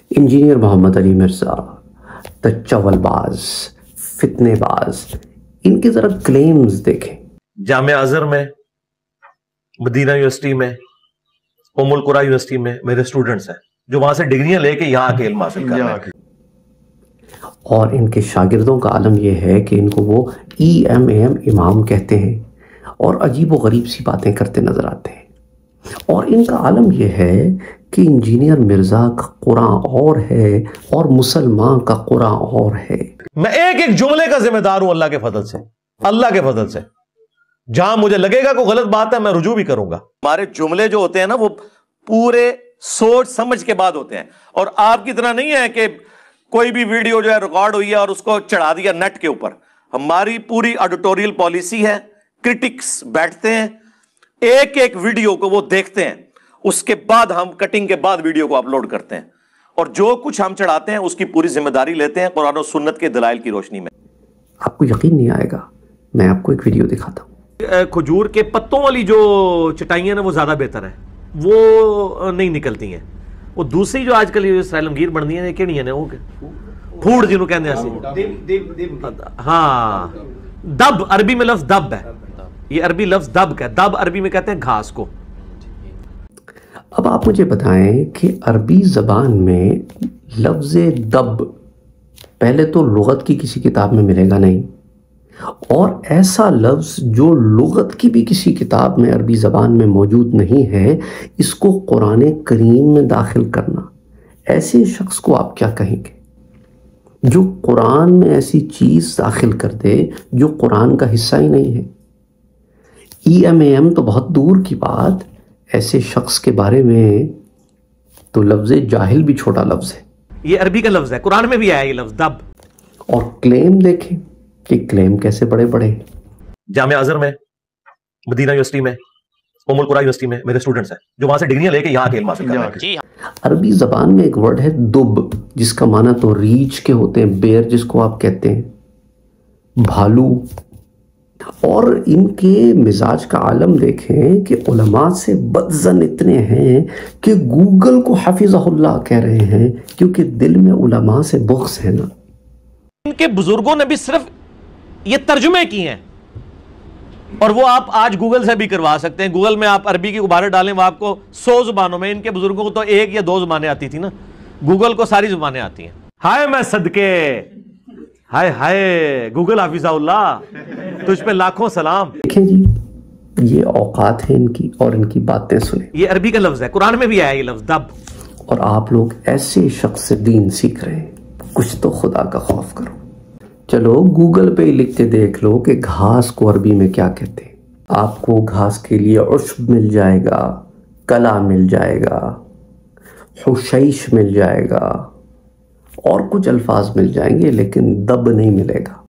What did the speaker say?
Engineer Mohammad Ali Mirza, the चवलबाज, फितने बाज, इनके जरा क्लेम्स देखें। जामिया अज़हर में, मदीना यूनिवर्सिटी में, उम्मुल कुरा यूनिवर्सिटी में मेरे स्टूडेंट्स हैं जो वहां से डिग्रियां लेके यहाँ आके इल्म हासिल कर रहे हैं। और इनके शागिर्दों का आलम यह है कि इनको वो EMAM इमाम कहते हैं और अजीब व गरीब सी बातें करते नजर आते हैं। और इनका आलम यह है कि इंजीनियर मिर्ज़ा का कुरान और है और मुसलमान का कुरान और है। मैं एक एक जुमले का जिम्मेदार हूं अल्लाह के फजल से, अल्लाह के फजल से। जहां मुझे लगेगा कोई गलत बात है मैं रुजू भी करूंगा। हमारे जुमले जो होते हैं ना वो पूरे सोच समझ के बाद होते हैं, और आपकी तरह नहीं है कि कोई भी वीडियो जो है रिकॉर्ड हुई है और उसको चढ़ा दिया नेट के ऊपर। हमारी पूरी एडिटोरियल पॉलिसी है, क्रिटिक्स बैठते हैं, एक एक वीडियो को वो देखते हैं, उसके बाद हम कटिंग के बाद वीडियो को अपलोड करते हैं, और जो कुछ हम चढ़ाते हैं उसकी पूरी जिम्मेदारी लेते हैं कुरान और सुन्नत के दलाइल की रोशनी में। आपको यकीन नहीं आएगा, मैं आपको एक वीडियो दिखाता हूँ। खजूर के पत्तों वाली जो चटाइयां ना वो ज्यादा बेहतर है, वो नहीं निकलती हैं। वो दूसरी जो आजकल ये सैलमगीर बनती है केड़ी है वो फूड जिन्हों कहते हैं, हाँ दब, अरबी में लफ्ज दब है, ये अरबी लफ्ज दब का है। दब अरबी में कहते हैं घास को। अब आप मुझे बताएं कि अरबी ज़बान में लफ्ज़ दब पहले तो लुगत की किसी किताब में मिलेगा नहीं, और ऐसा लफ्ज़ जो लुगत की भी किसी किताब में अरबी ज़बान में मौजूद नहीं है, इसको कुरान करीम में दाखिल करना, ऐसे शख्स को आप क्या कहेंगे जो कुरान में ऐसी चीज़ दाखिल कर दे जो कुरान का हिस्सा ही नहीं है। EMAM तो बहुत दूर की बात, ऐसे शख्स के बारे में तो लफ्ज़ जाहिल भी छोटा लफ्ज़ है। ये अरबी का लफ्ज़ है, कुरान में भी आया ये लफ्ज़ दब। और क्लेम देखें कि क्लेम कैसे बड़े बड़े हैं। जामिया अज़हर में, मदीना यूनिवर्सिटी में, उम्मुल कुरा यूनिवर्सिटी में मेरे स्टूडेंट्स हैं जो वहां से डिग्रियां लेके यहाँ आके इल्म हासिल कर रहे हैं। अरबी ज़बान में एक वर्ड है दुब, जिसका माना तो रीछ के होते हैं, बेर जिसको आप कहते हैं, भालू। और इनके मिजाज का आलम देखें कि उलमा से बदज़न इतने हैं कि गूगल को हाफिज़हुल्लाह कह रहे हैं, क्योंकि दिल में उलमा से बुग़्ज़ है ना। इनके बुजुर्गों ने भी सिर्फ ये तर्जुमे किए हैं, और वो आप आज गूगल से भी करवा सकते हैं। गूगल में आप अरबी की गुब्बारे डालें, वो आपको 100 जुबानों में, इनके बुजुर्गों को तो 1 या 2 जुबानें आती थी ना, गूगल को सारी जुबानें आती हैं। हाय मैं सदके, हाय हाय गूगल हाफिज़हुल्लाह, तुझ पे लाखों सलाम। देखें जी, ये औकात है इनकी, और इनकी बातें सुने। ये अरबी का लफ्ज़ है, कुरान में भी आया ये लफ्ज़ दब। और आप लोग ऐसे शख्स से दीन सीख रहे हैं, कुछ तो खुदा का खौफ करो। चलो गूगल पे लिख के देख लो कि घास को अरबी में क्या कहते हैं। आपको घास के लिए उश्ब मिल जाएगा, कला मिल जाएगा, हुशैश मिल जाएगा, और कुछ अल्फाज मिल जाएंगे, लेकिन दब नहीं मिलेगा।